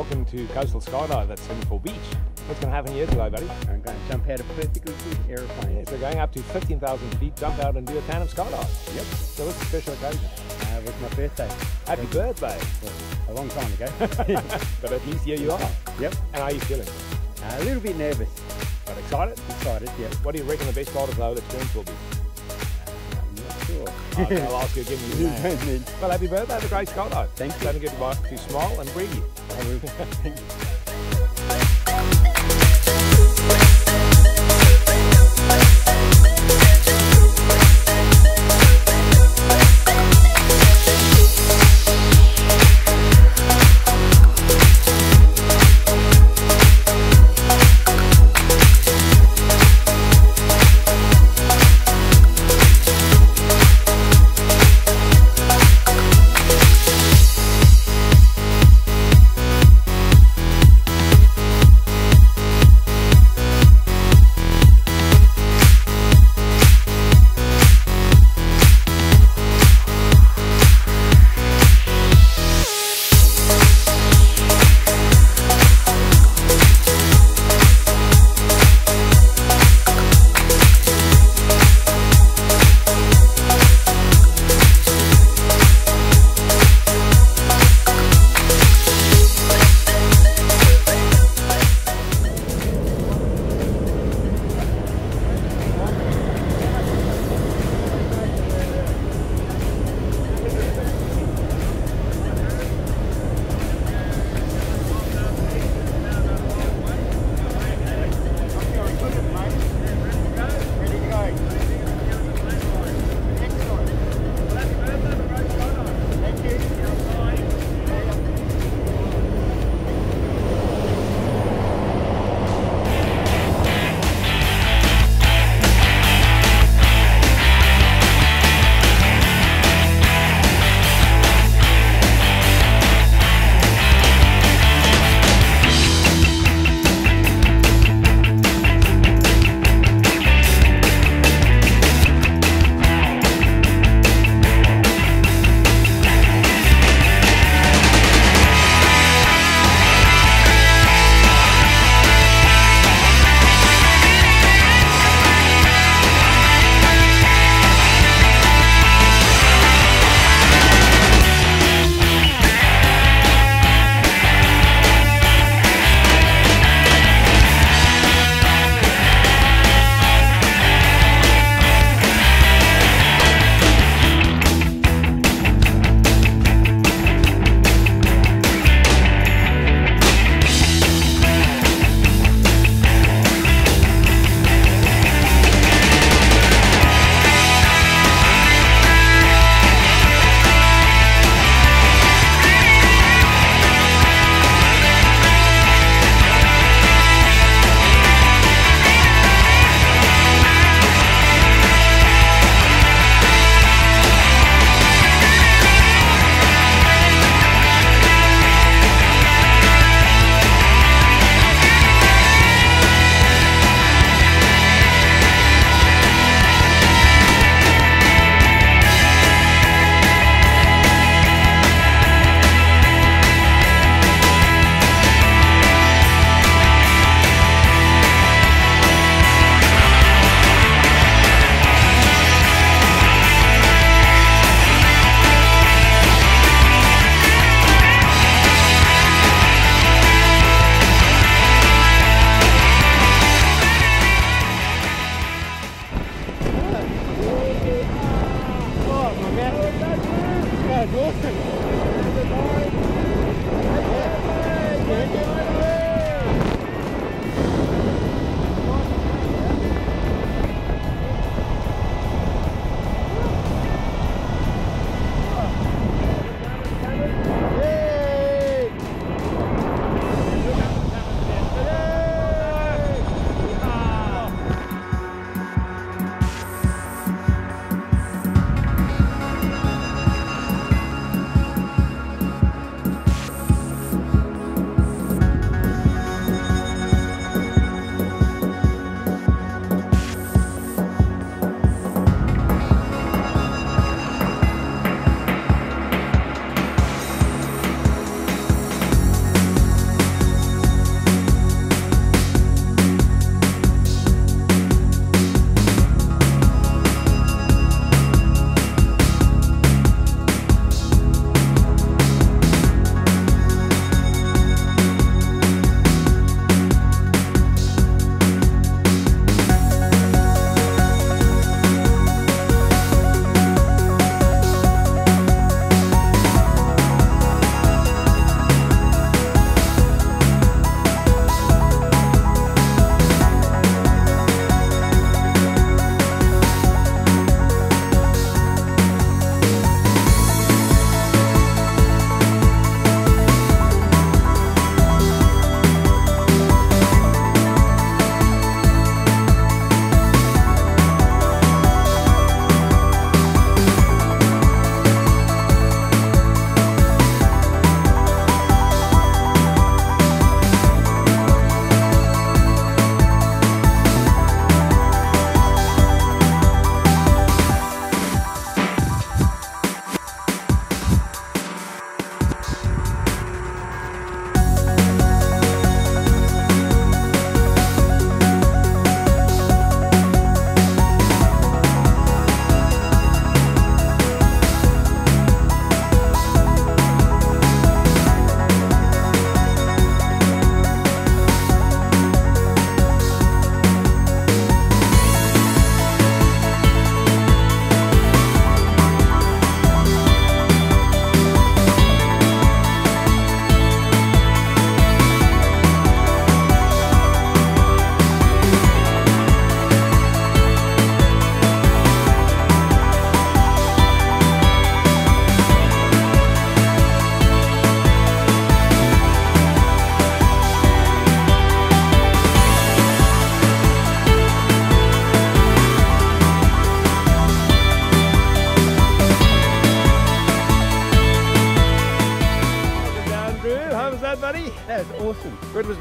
welcome to Coastal Skydive at Singapore Beach. What's going to happen here today, buddy? I'm going to jump out a perfectly good aeroplane. Yeah, so going up to 15,000 feet, jump out and do a tandem skydive. Yep. So what's the special occasion? It was my birthday. Happy birthday. A long time ago. But at least here you are. Yep. And how are you feeling? A little bit nervous. But excited? Excited, yeah. What do you reckon the best part of the whole experience will be? I'm not sure. Okay, I'll ask you again. Well, happy birthday. Have a great skydive. Thank you. Don't forget to smile and breathe. I will. Thank you.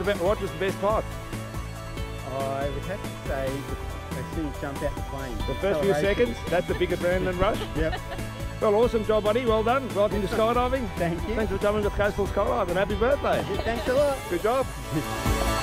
what was the best part? I would have to say as soon as jumped out the plane. The first few seconds, that's the big adrenaline rush. Yep. Well, awesome job, buddy. Well done. Welcome to skydiving. Thank you. Thanks for coming with Coastal Skydive and happy birthday. Thanks a lot. Good job.